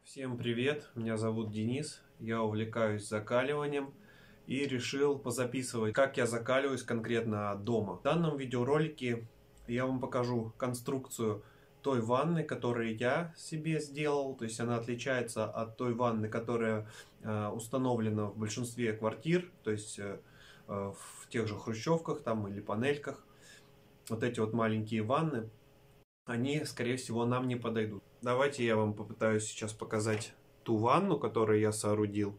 Всем привет, меня зовут Денис, я увлекаюсь закаливанием и решил позаписывать, как я закаливаюсь конкретно дома. В данном видеоролике я вам покажу конструкцию той ванны, которую я себе сделал, то есть она отличается от той ванны, которая установлена в большинстве квартир, то есть в тех же хрущевках там или панельках. Вот эти вот маленькие ванны, они, скорее всего, нам не подойдут. Давайте я вам попытаюсь сейчас показать ту ванну, которую я соорудил.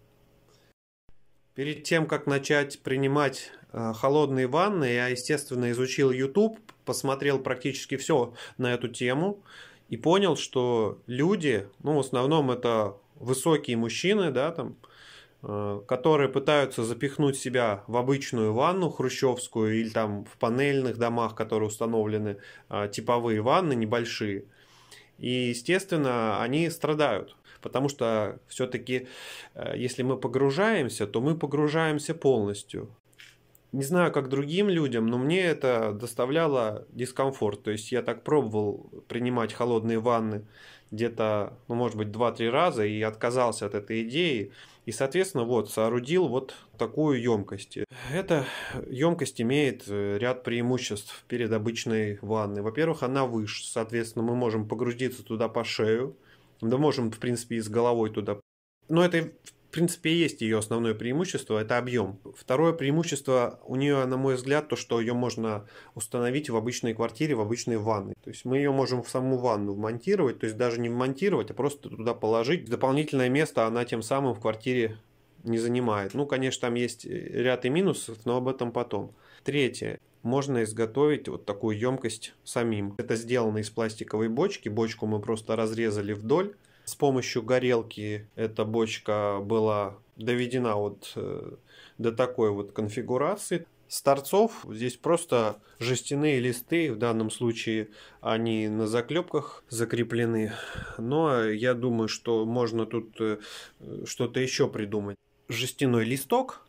Перед тем, как начать принимать холодные ванны, я, естественно, изучил YouTube, посмотрел практически все на эту тему и понял, что люди, в основном это высокие мужчины, да, там, которые пытаются запихнуть себя в обычную ванну хрущевскую или там в панельных домах, которые установлены типовые ванны небольшие. И, естественно, они страдают, потому что все-таки, если мы погружаемся, то мы погружаемся полностью. Не знаю, как другим людям, но мне это доставляло дискомфорт. То есть я так пробовал принимать холодные ванны где-то, может быть, 2-3 раза и отказался от этой идеи. И, соответственно, вот соорудил вот такую емкость. Эта емкость имеет ряд преимуществ перед обычной ванной. Во-первых, она выше, соответственно, мы можем погрузиться туда по шею. Да можем, в принципе, и с головой туда. Но это, в принципе, и есть ее основное преимущество, это объем. Второе преимущество у нее, на мой взгляд, то, что ее можно установить в обычной квартире, в обычной ванной. То есть мы ее можем в саму ванну вмонтировать, то есть даже не вмонтировать, а просто туда положить. Дополнительное место она тем самым в квартире не занимает. Конечно, там есть ряд и минусов, но об этом потом. Третье. Можно изготовить вот такую емкость самим. Это сделано из пластиковой бочки. Бочку мы просто разрезали вдоль. С помощью горелки эта бочка была доведена вот до такой вот конфигурации. С торцов здесь просто жестяные листы, в данном случае они на заклепках закреплены. Но я думаю, что можно тут что-то еще придумать. Жестяной листок,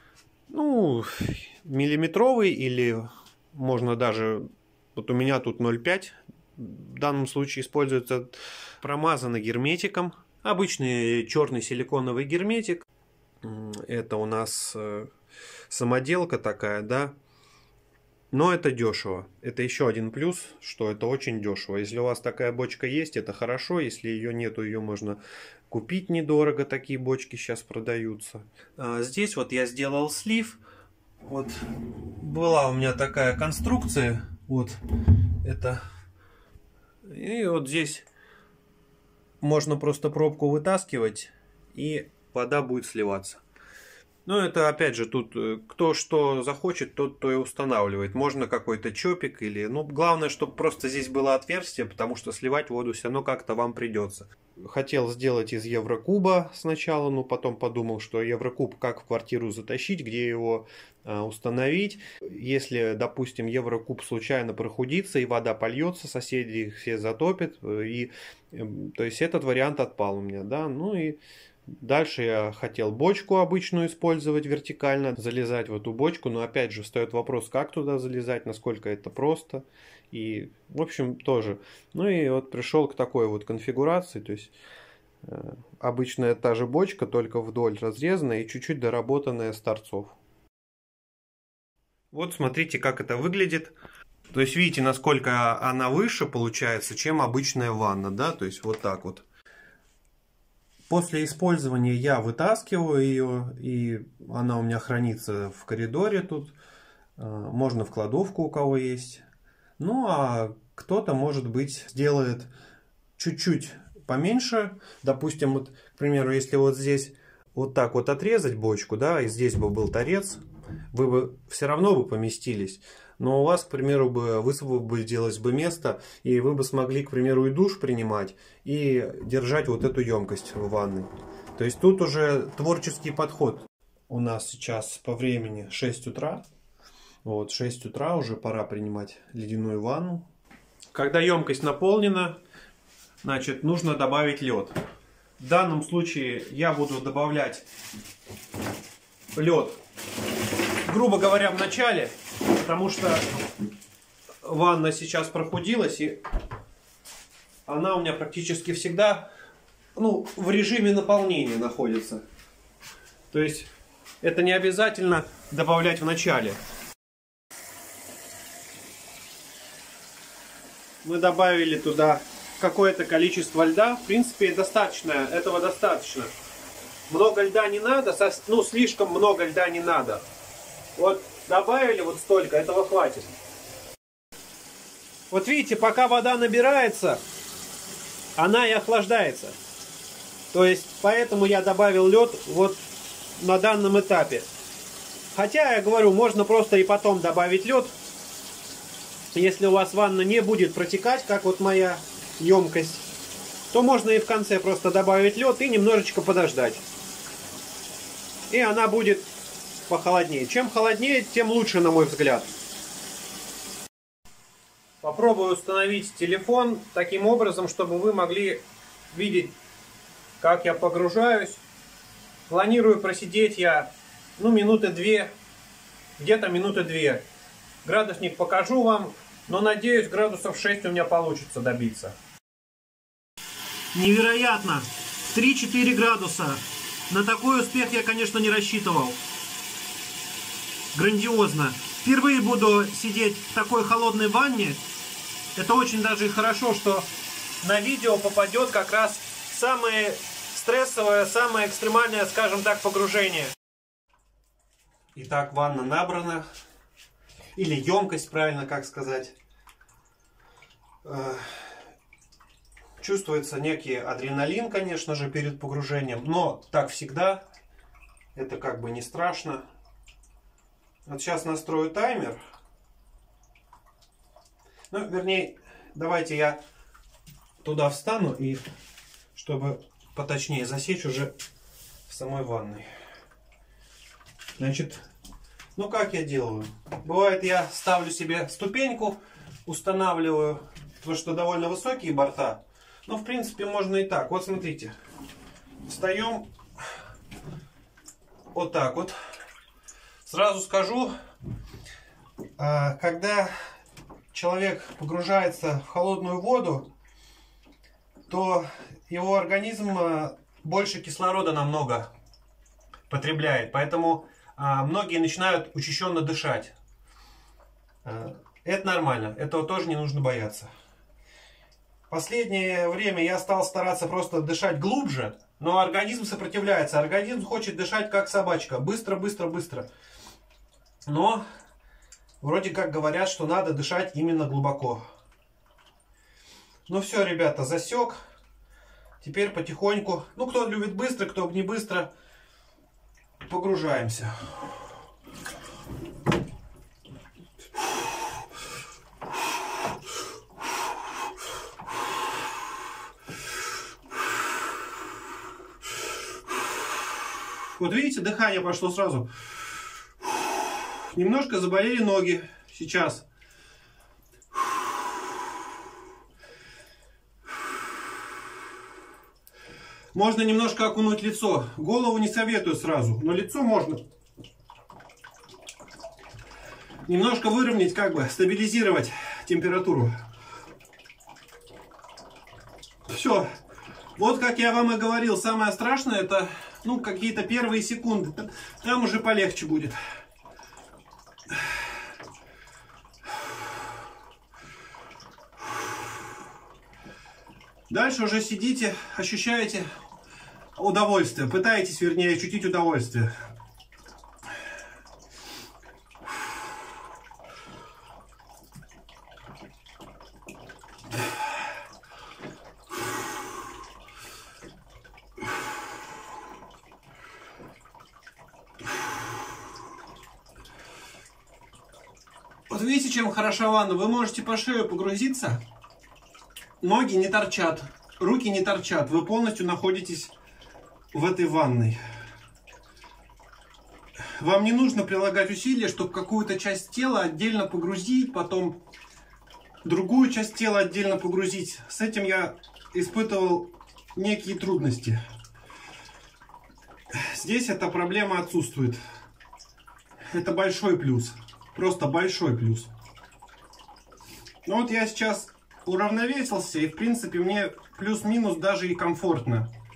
миллиметровый или можно даже, вот у меня тут 0,5. В данном случае используется промазано герметиком. Обычный черный силиконовый герметик. Это у нас самоделка такая, да. Но это дешево. Это еще один плюс, что это очень дешево. Если у вас такая бочка есть, это хорошо. Если ее нету, ее можно купить недорого. Такие бочки сейчас продаются. Здесь вот я сделал слив. Вот была у меня такая конструкция. Вот это. И вот здесь можно просто пробку вытаскивать, и вода будет сливаться. Это опять же тут кто что захочет, тот то и устанавливает. Можно какой-то чопик или... главное, чтобы просто здесь было отверстие, потому что сливать воду все равно как-то вам придется. Хотел сделать из еврокуба сначала, но потом подумал, что еврокуб как в квартиру затащить, где его установить. Если, допустим, еврокуб случайно прохудится и вода польется, соседи их все затопят. И, то есть этот вариант отпал у меня, да. И дальше я хотел бочку обычную использовать вертикально, залезать в эту бочку, но опять же встает вопрос, как туда залезать, насколько это просто. И, в общем, тоже. И вот пришел к такой вот конфигурации, то есть обычная та же бочка, только вдоль разрезанная и чуть-чуть доработанная с торцов. Вот смотрите, как это выглядит. То есть видите, насколько она выше получается, чем обычная ванна, да, то есть вот так вот. После использования я вытаскиваю ее, и она у меня хранится в коридоре тут. Можно в кладовку, у кого есть. А кто-то, может быть, сделает чуть-чуть поменьше. Допустим, вот, к примеру, если вот здесь вот так вот отрезать бочку, да, и здесь бы был торец, вы бы все равно бы поместились. Но у вас, к примеру, высвободилось бы место, и вы бы смогли, к примеру, и душ принимать, и держать вот эту емкость в ванной. То есть тут уже творческий подход. У нас сейчас по времени 6 утра. Вот 6 утра уже пора принимать ледяную ванну. Когда емкость наполнена, значит, нужно добавить лед. В данном случае я буду добавлять лед, грубо говоря, в начале, потому что ванна сейчас прохудилась, и она у меня практически всегда ну, в режиме наполнения находится. То есть это не обязательно добавлять в начале. Мы добавили туда какое-то количество льда. В принципе, достаточно. Этого достаточно. Много льда не надо. Ну, слишком много льда не надо. Вот добавили вот столько. Этого хватит. Вот видите, пока вода набирается, она и охлаждается. То есть, поэтому я добавил лед вот на данном этапе. Хотя, я говорю, можно просто и потом добавить лед. Если у вас ванна не будет протекать, как вот моя емкость, то можно и в конце просто добавить лед и немножечко подождать. И она будет похолоднее. Чем холоднее, тем лучше, на мой взгляд. Попробую установить телефон таким образом, чтобы вы могли видеть, как я погружаюсь. Планирую просидеть я, ну, минуты 2, где-то минуты 2. Градусник покажу вам, но надеюсь, градусов 6 у меня получится добиться. Невероятно! 3-4 градуса. На такой успех я, конечно, не рассчитывал. Грандиозно. Впервые буду сидеть в такой холодной ванне. Это очень даже и хорошо, что на видео попадет как раз самое стрессовое, самое экстремальное, скажем так, погружение. Итак, ванна набрана. Или емкость, правильно как сказать. Чувствуется некий адреналин, конечно же, перед погружением. Но так всегда. Это как бы не страшно. Вот сейчас настрою таймер. Ну, вернее, давайте я туда встану, и чтобы поточнее засечь уже в самой ванной. Значит, ну как я делаю? Бывает, я ставлю себе ступеньку, устанавливаю, потому что довольно высокие борта. Но в принципе можно и так. Вот смотрите. Встаем вот так вот. Сразу скажу, когда человек погружается в холодную воду, то его организм больше кислорода намного потребляет. Поэтому многие начинают учащенно дышать. Это нормально. Этого тоже не нужно бояться. Последнее время я стал стараться просто дышать глубже, но организм сопротивляется. Организм хочет дышать как собачка. Быстро, быстро, быстро. Но вроде как говорят, что надо дышать именно глубоко. Ну все, ребята, засек. Теперь потихоньку, ну кто любит быстро, кто не быстро, погружаемся. Вот видите, дыхание пошло сразу. Немножко заболели ноги сейчас. Можно немножко окунуть лицо. Голову не советую сразу, но лицо можно немножко выровнять, как бы стабилизировать температуру. Все. Вот как я вам и говорил, самое страшное это, ну, какие-то первые секунды. Там уже полегче будет. Дальше уже сидите, ощущаете удовольствие. Пытаетесь, вернее, ощутить удовольствие. Вот видите, чем хороша ванна? Вы можете по шею погрузиться. Ноги не торчат, руки не торчат. Вы полностью находитесь в этой ванной. Вам не нужно прилагать усилия, чтобы какую-то часть тела отдельно погрузить, потом другую часть тела отдельно погрузить. С этим я испытывал некие трудности. Здесь эта проблема отсутствует. Это большой плюс. Просто большой плюс. Но вот я сейчас уравновесился, и в принципе мне плюс-минус даже и комфортно.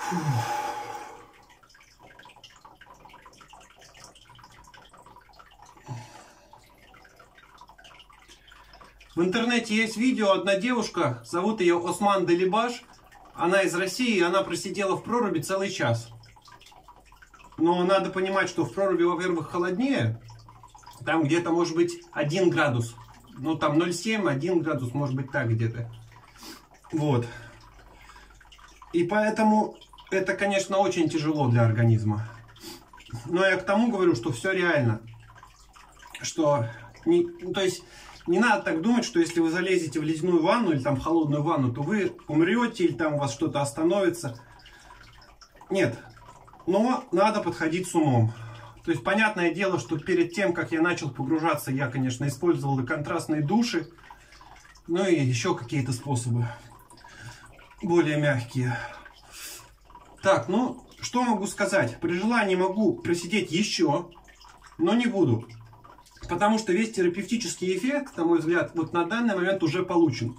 В интернете есть видео, одна девушка, зовут ее Осман Делибаш. Она из России, и она просидела в проруби целый час. Но надо понимать, что в проруби, во-первых, холоднее. Там где-то может быть 1 градус. Ну там 0,7, 1 градус, может быть так где-то. Вот. И поэтому это, конечно, очень тяжело для организма. Но я к тому говорю, что все реально. Что, то есть, не надо так думать, что если вы залезете в ледяную ванну или там в холодную ванну, то вы умрете или там у вас что-то остановится. Нет. Но надо подходить с умом. То есть, понятное дело, что перед тем, как я начал погружаться, я, конечно, использовал и контрастные души, ну и еще какие-то способы более мягкие. Так, ну, что могу сказать? При желании могу просидеть еще, но не буду. Потому что весь терапевтический эффект, на мой взгляд, вот на данный момент уже получен.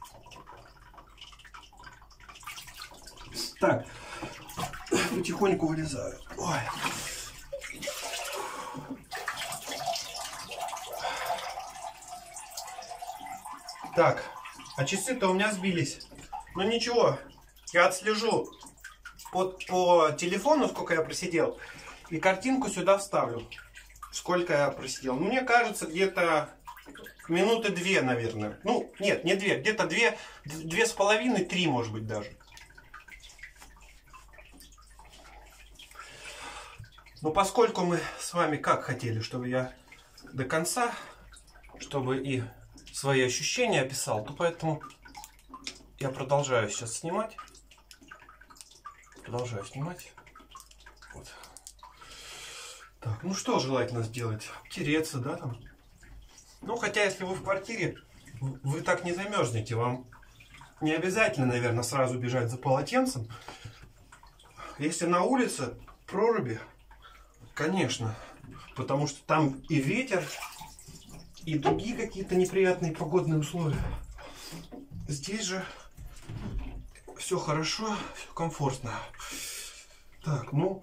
Так, потихоньку вылезаю. Ой. Так, а часы-то у меня сбились. Ну ничего, я отслежу по телефону, сколько я просидел, и картинку сюда вставлю. Сколько я просидел. Ну, мне кажется, где-то минуты 2, наверное. Ну, нет, не 2, где-то 2,5-3, может быть, даже. Но поскольку мы с вами как хотели, чтобы я до конца, чтобы и свои ощущения описал, то поэтому я продолжаю сейчас снимать. Продолжаю снимать. Вот. Так, ну что желательно сделать? Тереться, да, там? Ну, хотя, если вы в квартире, вы так не замерзнете. Вам не обязательно, наверное, сразу бежать за полотенцем. Если на улице проруби, конечно. Потому что там и ветер, и другие какие-то неприятные погодные условия. Здесь же все хорошо, все комфортно. Так, ну...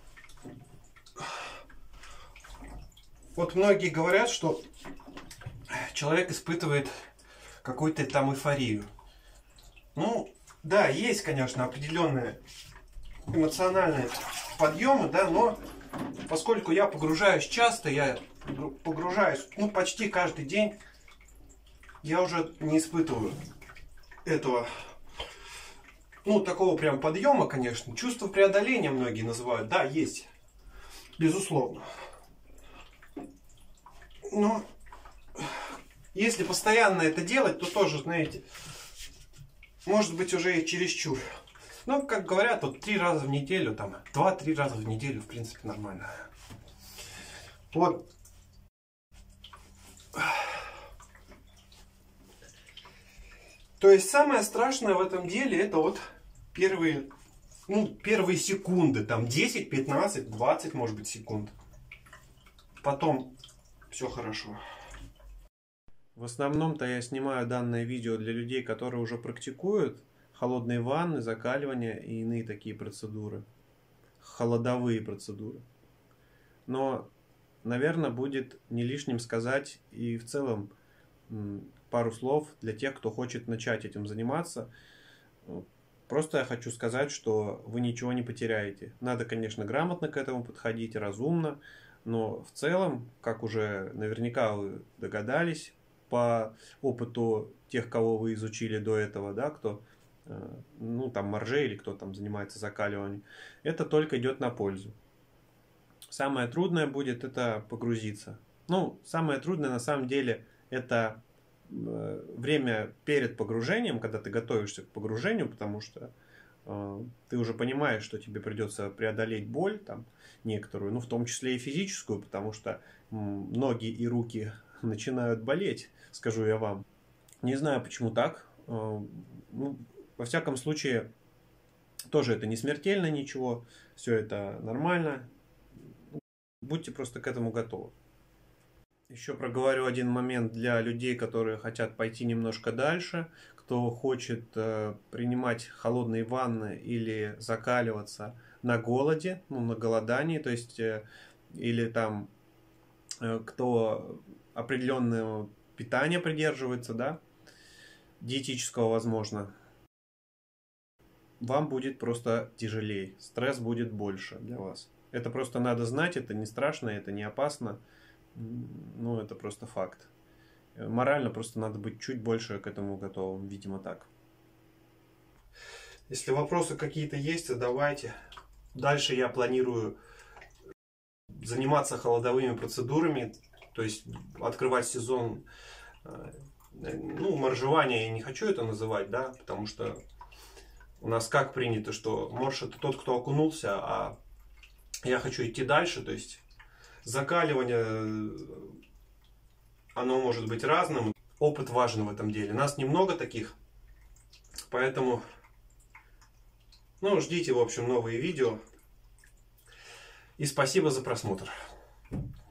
Вот многие говорят, что человек испытывает какую-то там эйфорию. Ну, да, есть, конечно, определенные эмоциональные подъемы, да, но поскольку я погружаюсь часто, я погружаюсь, ну, почти каждый день, я уже не испытываю этого, ну, такого прям подъема, конечно. Чувство преодоления многие называют, да, есть, безусловно. Но если постоянно это делать, то тоже, знаете, может быть уже и чересчур. Ну, как говорят, вот 3 раза в неделю, там, 2-3 раза в неделю, в принципе, нормально. Вот. То есть самое страшное в этом деле это вот первые секунды, там 10, 15, 20, может быть, секунд. Потом все хорошо. В основном-то я снимаю данное видео для людей, которые уже практикуют холодные ванны, закаливания и иные такие процедуры. Холодовые процедуры. Но, наверное, будет не лишним сказать и в целом пару слов для тех, кто хочет начать этим заниматься. Просто я хочу сказать, что вы ничего не потеряете. Надо, конечно, грамотно к этому подходить, разумно. Но в целом, как уже наверняка вы догадались, по опыту тех, кого вы изучили до этого, да, кто, ну, там, морже или кто там занимается закаливанием, это только идет на пользу. Самое трудное будет это погрузиться. Ну, самое трудное на самом деле это время перед погружением, когда ты готовишься к погружению, потому что ты уже понимаешь, что тебе придется преодолеть боль там некоторую, ну в том числе и физическую, потому что ноги и руки начинают болеть, скажу я вам. Не знаю, почему так. Ну, во всяком случае, тоже это не смертельно ничего, все это нормально. Будьте просто к этому готовы. Еще проговорю один момент для людей, которые хотят пойти немножко дальше, кто хочет принимать холодные ванны или закаливаться на голоде, ну, на голодании, то есть, или там, кто определенного питания придерживается, да, диетического, возможно, вам будет просто тяжелее, стресс будет больше для вас. Это просто надо знать, это не страшно, это не опасно, ну, это просто факт. Морально просто надо быть чуть больше к этому готовым, видимо, так. Если вопросы какие-то есть, задавайте. Дальше я планирую заниматься холодовыми процедурами, то есть открывать сезон, ну, моржевание я не хочу это называть, да, потому что у нас как принято, что морж это тот, кто окунулся, а я хочу идти дальше, то есть закаливание, оно может быть разным, опыт важен в этом деле. Нас немного таких, поэтому, ну, ждите, в общем, новые видео. И спасибо за просмотр.